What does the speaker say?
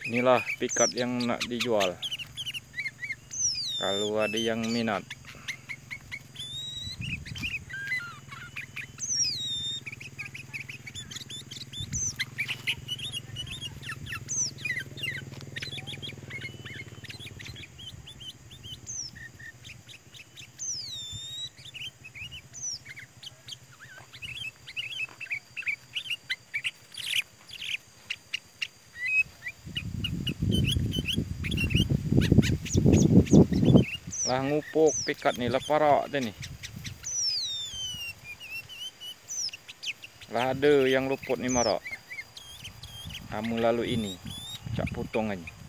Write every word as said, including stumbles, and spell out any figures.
Inilah pikat yang nak dijual. Kalau ada yang minat. Lah ngupuk pikat ni lah parak dia ni. Lah ada yang luput ni marak. Kamu lalu ini cak potong aja.